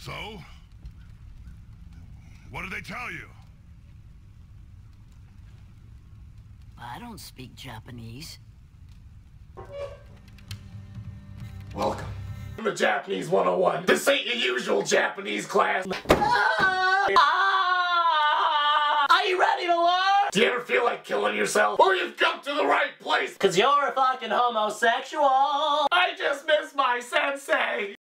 So? What did they tell you? I don't speak Japanese. Welcome to Japanese 101. This ain't your usual Japanese class. Are you ready to learn? Do you ever feel like killing yourself? Or you've come to the right place? Cause you're a fucking homosexual. I just miss my sensei.